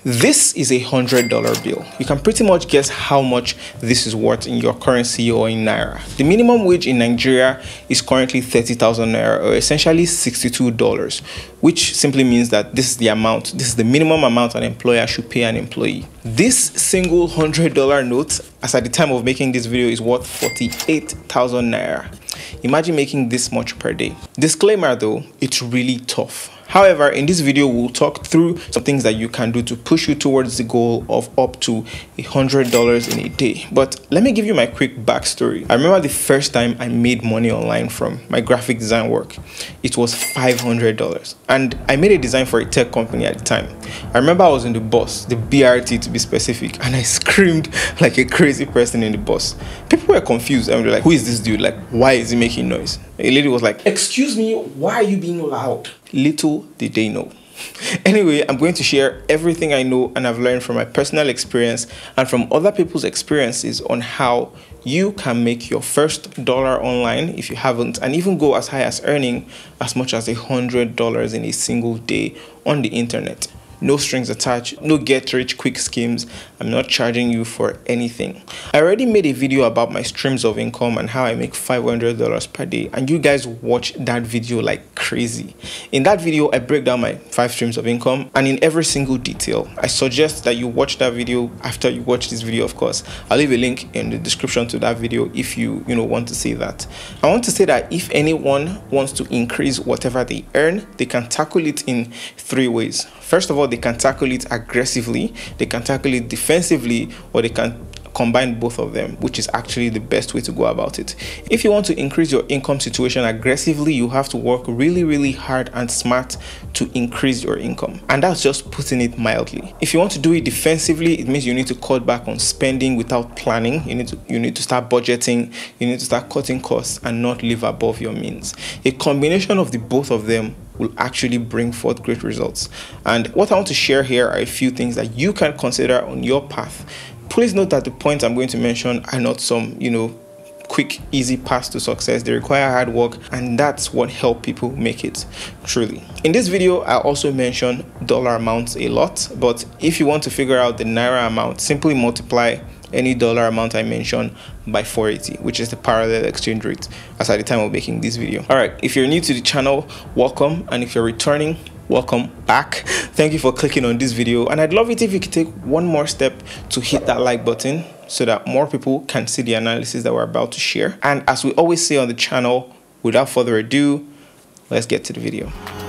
This is a $100 bill. You can pretty much guess how much this is worth in your currency or in Naira. The minimum wage in Nigeria is currently 30,000 Naira, or essentially $62, which simply means that this is the minimum amount an employer should pay an employee. This single $100 note, as at the time of making this video, is worth 48,000 Naira. Imagine making this much per day. Disclaimer though, it's really tough. However, in this video, we'll talk through some things that you can do to push you towards the goal of up to $100 in a day. But let me give you my quick backstory. I remember the first time I made money online from my graphic design work. It was $500. And I made a design for a tech company at the time. I remember I was in the bus, the BRT to be specific, and I screamed like a crazy person in the bus. People were confused and they were like, who is this dude? Like, why is he making noise? A lady was like, excuse me, why are you being loud? Little did they know. Anyway, I'm going to share everything I know and I've learned from my personal experience and from other people's experiences on how you can make your first dollar online if you haven't, and even go as high as earning as much as $100 in a single day on the internet. No strings attached, no get-rich-quick schemes. I'm not charging you for anything. I already made a video about my streams of income and how I make $500 per day, and you guys watch that video like crazy. In that video, I break down my 5 streams of income, and in every single detail. I suggest that you watch that video after you watch this video, of course. I'll leave a link in the description to that video if you want to see that. I want to say that if anyone wants to increase whatever they earn, they can tackle it in 3 ways. First of all, they can tackle it aggressively, they can tackle it defensively, or they can combine both of them, which is actually the best way to go about it. If you want to increase your income situation aggressively, you have to work really hard and smart to increase your income, and that's just putting it mildly. If you want to do it defensively, it means you need to cut back on spending without planning. You need to start budgeting, you need to start cutting costs and not live above your means. A combination of the both of them will actually bring forth great results. And what I want to share here are a few things that you can consider on your path. Please note that the points I'm going to mention are not some, quick, easy paths to success. They require hard work, and that's what helps people make it, truly. In this video, I also mention dollar amounts a lot, but if you want to figure out the Naira amount, simply multiply any dollar amount I mention by 480, which is the parallel exchange rate as at the time of making this video. All right, if you're new to the channel, welcome, and if you're returning, welcome back. Thank you for clicking on this video, and I'd love it if you could take one more step to hit that like button so that more people can see the analysis that we're about to share. And as we always say on the channel, without further ado, let's get to the video.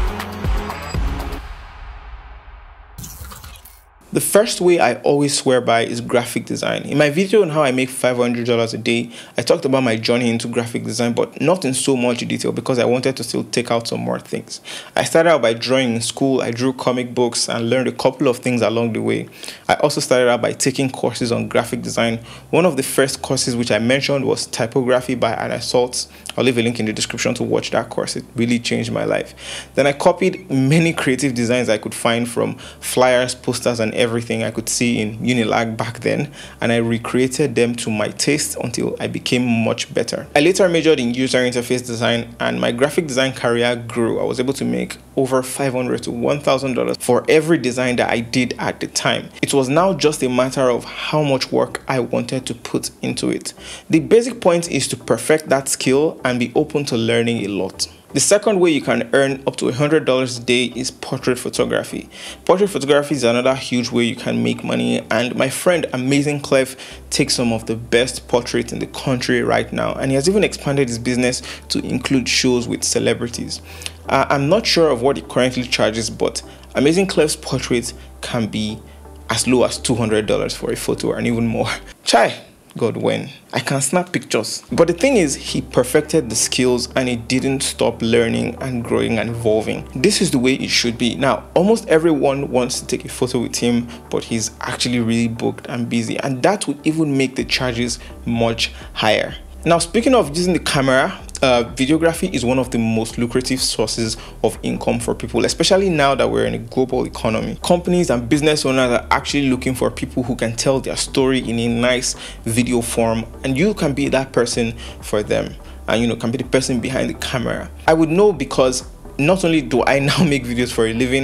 The first way I always swear by is graphic design. In my video on how I make $500 a day, I talked about my journey into graphic design, but not in so much detail because I wanted to still take out some more things. I started out by drawing in school. I drew comic books and learned a couple of things along the way. I also started out by taking courses on graphic design. One of the first courses which I mentioned was typography by Anna Saltz. I'll leave a link in the description to watch that course. It really changed my life. Then I copied many creative designs I could find from flyers, posters, and everything I could see in Unilag back then, and I recreated them to my taste until I became much better. I later majored in user interface design, and my graphic design career grew. I was able to make over $500 to $1,000 for every design that I did at the time. It was now just a matter of how much work I wanted to put into it. The basic point is to perfect that skill and be open to learning a lot. The second way you can earn up to $100 a day is portrait photography. Portrait photography is another huge way you can make money, and my friend Amazing Clef takes some of the best portraits in the country right now, and he has even expanded his business to include shows with celebrities. I'm not sure of what he currently charges, but Amazing Clef's portraits can be as low as $200 for a photo and even more. Chai! God, when I can snap pictures. But the thing is, he perfected the skills and he didn't stop learning and growing and evolving. This is the way it should be. Now, almost everyone wants to take a photo with him, but he's actually really booked and busy, and that would even make the charges much higher. Now, speaking of using the camera, videography is one of the most lucrative sources of income for people, especially now that we're in a global economy. Companies and business owners are actually looking for people who can tell their story in a nice video form, and you can be that person for them, and can be the person behind the camera. I would know because not only do I now make videos for a living,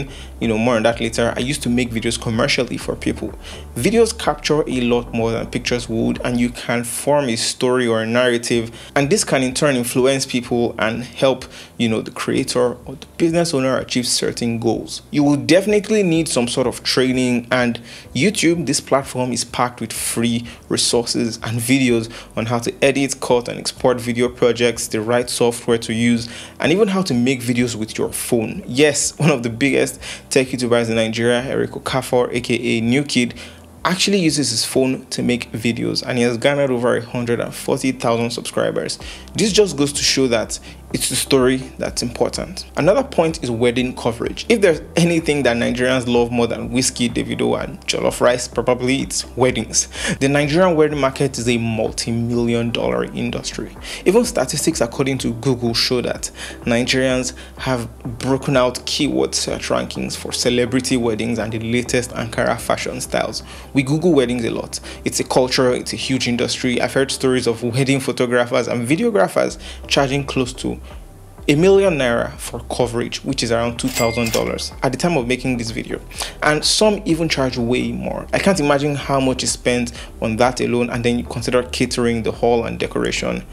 more on that later, I used to make videos commercially for people. Videos capture a lot more than pictures would, and you can form a story or a narrative, and this can in turn influence people and help the creator or the business owner achieve certain goals. You will definitely need some sort of training, and YouTube, this platform, is packed with free resources and videos on how to edit, cut and export video projects, the right software to use, and even how to make videos with your phone. Yes, one of the biggest tech YouTubers in Nigeria, Eric Okafor, aka New Kid, actually uses his phone to make videos, and he has garnered over 140,000 subscribers. This just goes to show that it's the story that's important. Another point is wedding coverage. If there's anything that Nigerians love more than whiskey, Davido and jollof rice, probably it's weddings. The Nigerian wedding market is a multi-million-dollar industry. Even statistics according to Google show that Nigerians have broken out keyword search rankings for celebrity weddings and the latest Ankara fashion styles. We Google weddings a lot. It's a culture, it's a huge industry. I've heard stories of wedding photographers and videographers charging close to ₦1 million for coverage, which is around $2,000 at the time of making this video, and some even charge way more. I can't imagine how much is spent on that alone, and then you consider catering, the hall and decoration.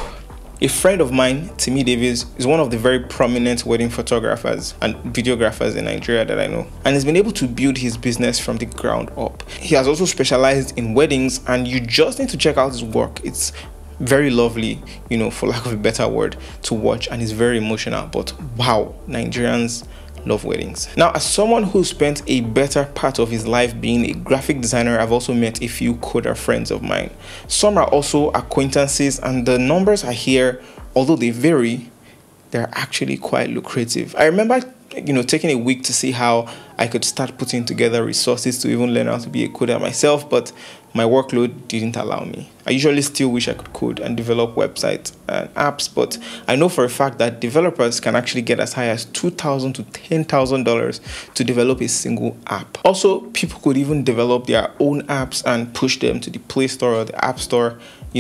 A friend of mine, Timmy Davis, is one of the very prominent wedding photographers and videographers in Nigeria that I know, and has been able to build his business from the ground up. He has also specialized in weddings, and you just need to check out his work. It's very lovely, for lack of a better word, to watch, and it's very emotional. But wow, Nigerians love weddings. Now, as someone who spent a better part of his life being a graphic designer, I've also met a few coder friends of mine. Some are also acquaintances, and the numbers I hear, although they vary, they're actually quite lucrative. I remember taking a week to see how I could start putting together resources to even learn how to be a coder myself, but my workload didn't allow me. I usually still wish I could code and develop websites and apps, but I know for a fact that developers can actually get as high as $2,000 to $10,000 to develop a single app. Also, people could even develop their own apps and push them to the Play Store or the App Store.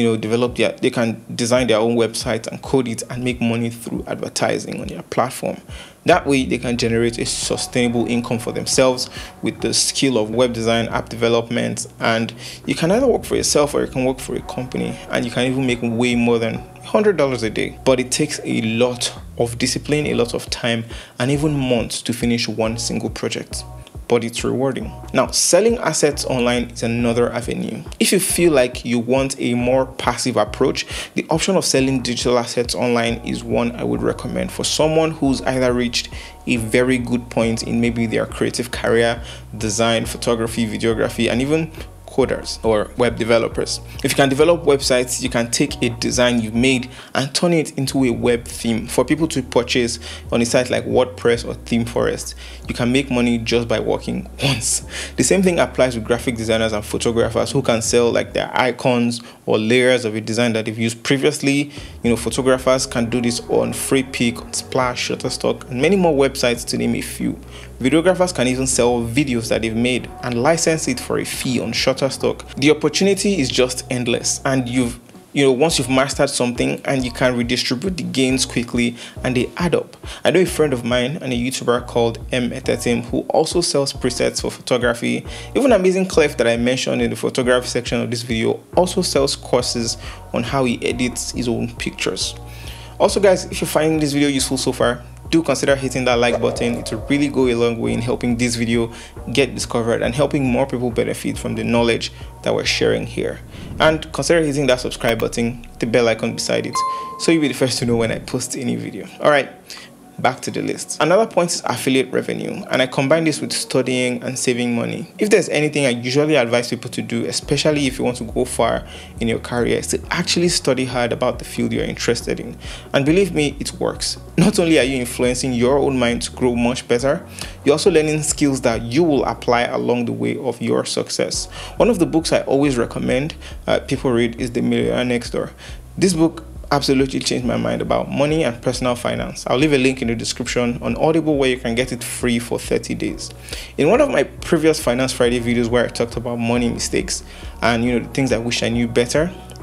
They can design their own website and code it and make money through advertising on their platform. That way, they can generate a sustainable income for themselves with the skill of web design, app development, and you can either work for yourself or you can work for a company, and you can even make way more than $100 a day. But it takes a lot of discipline, a lot of time, and even months to finish one single project. But it's rewarding. Now, selling assets online is another avenue. If you feel like you want a more passive approach, the option of selling digital assets online is one I would recommend for someone who's either reached a very good point in maybe their creative career, design, photography, videography, and even coders or web developers. If you can develop websites, you can take a design you've made and turn it into a web theme for people to purchase on a site like WordPress or ThemeForest. You can make money just by working once. The same thing applies with graphic designers and photographers who can sell like their icons or layers of a design that they've used previously. Photographers can do this on Freepik, on Splash, Shutterstock, and many more websites to name a few. Videographers can even sell videos that they've made and license it for a fee on Shutterstock. The opportunity is just endless, and once you've mastered something, and you can redistribute the gains quickly and they add up. I know a friend of mine and a YouTuber called M. who also sells presets for photography. Even Amazing Clef that I mentioned in the photography section of this video also sells courses on how he edits his own pictures. Also guys, if you're finding this video useful so far, do consider hitting that like button. It will really go a long way in helping this video get discovered and helping more people benefit from the knowledge that we're sharing here. And consider hitting that subscribe button, the bell icon beside it, so you'll be the first to know when I post any video. All right, back to the list. Another point is affiliate revenue, and I combine this with studying and saving money. If there's anything I usually advise people to do, especially if you want to go far in your career, is to actually study hard about the field you're interested in. And believe me, it works. Not only are you influencing your own mind to grow much better, you're also learning skills that you will apply along the way of your success. One of the books I always recommend people read is The Millionaire Next Door. This book absolutely changed my mind about money and personal finance. I'll leave a link in the description on Audible where you can get it free for 30 days. In one of my previous Finance Friday videos where I talked about money mistakes and the things I wish I knew better,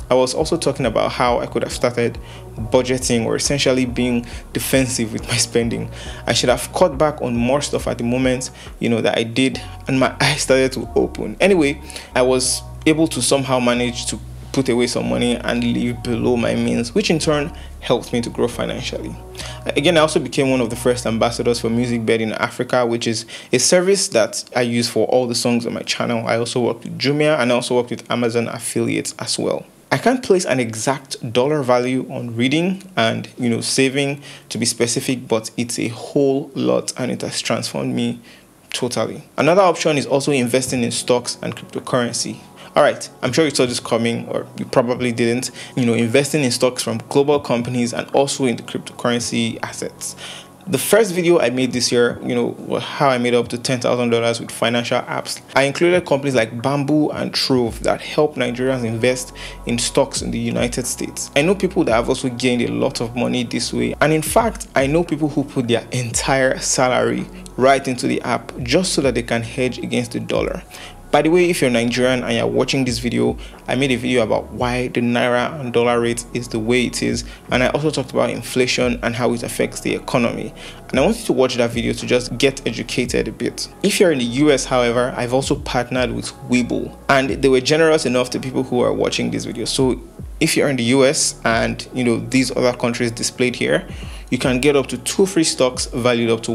I was also talking about how I could have started budgeting, or essentially being defensive with my spending. I should have cut back on more stuff at the moment, that I did, and my eyes started to open. Anyway, I was able to somehow manage to put away some money and live below my means, which in turn helped me to grow financially. Again, I also became one of the first ambassadors for MusicBed in Africa, which is a service that I use for all the songs on my channel. I also worked with Jumia, and I also worked with Amazon affiliates as well. I can't place an exact dollar value on reading and saving, to be specific, but it's a whole lot, and it has transformed me totally. Another option is also investing in stocks and cryptocurrency. All right, I'm sure you saw this coming, or you probably didn't. Investing in stocks from global companies and also in the cryptocurrency assets. The first video I made this year, how I made up to $10,000 with financial apps. I included companies like Bamboo and Trove that help Nigerians invest in stocks in the United States. I know people that have also gained a lot of money this way. And in fact, I know people who put their entire salary right into the app just so that they can hedge against the dollar. By the way, if you're Nigerian and you're watching this video, I made a video about why the Naira and dollar rate is the way it is, and I also talked about inflation and how it affects the economy. And I want you to watch that video to just get educated a bit. If you're in the US, however, I've also partnered with Webull, and they were generous enough to people who are watching this video. So if you're in the US and these other countries displayed here, you can get up to 2 free stocks valued up to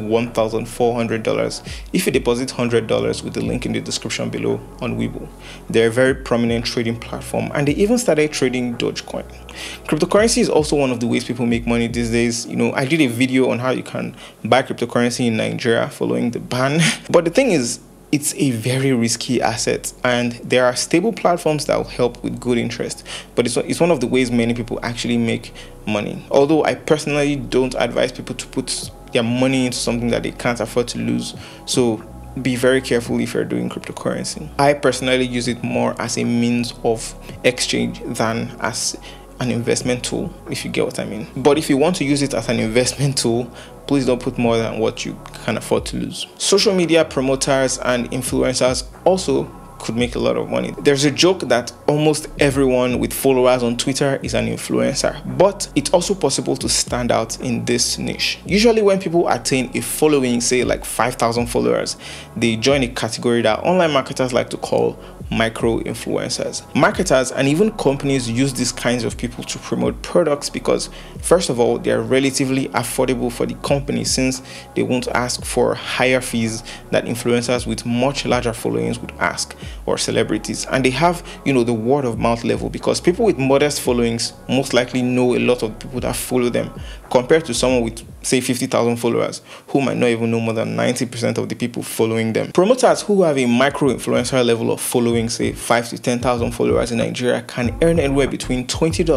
$1,400 if you deposit $100 with the link in the description below on Webull. They're a very prominent trading platform, and they even started trading Dogecoin. Cryptocurrency is also one of the ways people make money these days. I did a video on how you can buy cryptocurrency in Nigeria following the ban. But the thing is, it's a very risky asset, and there are stable platforms that will help with good interest, but it's one of the ways many people actually make money. Although I personally don't advise people to put their money into something that they can't afford to lose, so be very careful if you're doing cryptocurrency. I personally use it more as a means of exchange than as an investment tool, if you get what I mean. But if you want to use it as an investment tool, please don't put more than what you can afford to lose. Social media promoters and influencers also could make a lot of money. There's a joke that almost everyone with followers on Twitter is an influencer, but it's also possible to stand out in this niche. Usually when people attain a following, say like 5,000 followers, they join a category that online marketers like to call micro influencers. Marketers and even companies use these kinds of people to promote products because, first of all, they're relatively affordable for the company since they won't ask for higher fees that influencers with much larger followings would ask, or celebrities. And they have, the word of mouth level, because people with modest followings most likely know a lot of people that follow them, compared to someone with, say, 50,000 followers who might not even know more than 90% of the people following them. Promoters who have a micro influencer level of following, say 5 to 10,000 followers in Nigeria, can earn anywhere between $20 to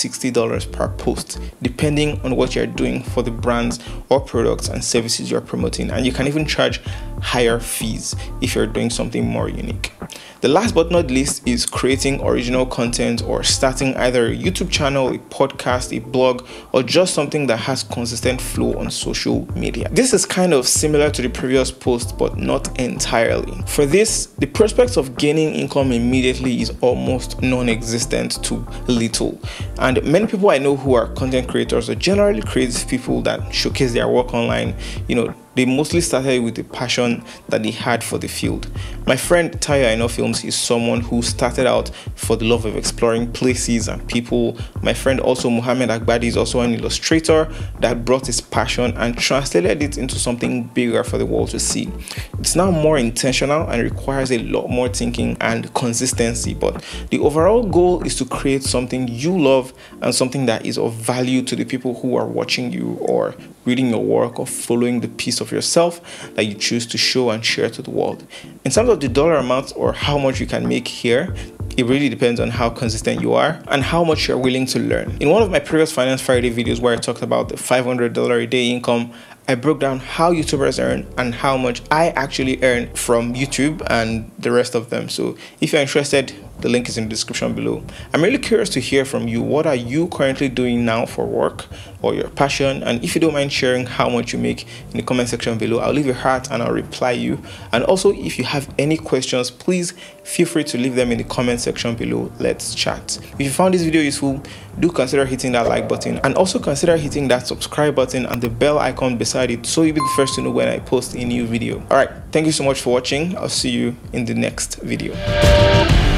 $60 per post, depending on what you're doing for the brands or products and services you're promoting. And you can even charge higher fees if you're doing something more unique. The last but not least is creating original content or starting either a YouTube channel, a podcast, a blog, or just something that has consistent flow on social media. This is kind of similar to the previous post, but not entirely. For this, the prospects of gaining income immediately is almost non-existent to little. And many people I know who are content creators, or generally creative people that showcase their work online, they mostly started with a passion that they had for the field. My friend Tayo Aino Films is someone who started out for the love of exploring places and people. My friend also Muhammad Agbadi is also an illustrator that brought his passion and translated it into something bigger for the world to see. It's now more intentional and requires a lot more thinking and consistency, but the overall goal is to create something you love and something that is of value to the people who are watching you or reading your work or following the piece of yourself that you choose to show and share to the world. In terms of the dollar amount or how much you can make here, it really depends on how consistent you are and how much you're willing to learn. In one of my previous Finance Friday videos where I talked about the $500 a day income, I broke down how YouTubers earn and how much I actually earn from YouTube and the rest of them. So if you're interested, The link is in the description below. I'm really curious to hear from you. What are you currently doing now for work or your passion? And if you don't mind sharing how much you make in the comment section below, I'll leave a heart and I'll reply you. And also, if you have any questions, please feel free to leave them in the comment section below. Let's chat. If you found this video useful, do consider hitting that like button and also consider hitting that subscribe button and the bell icon beside it so you'll be the first to know when I post a new video. All right, thank you so much for watching. I'll see you in the next video.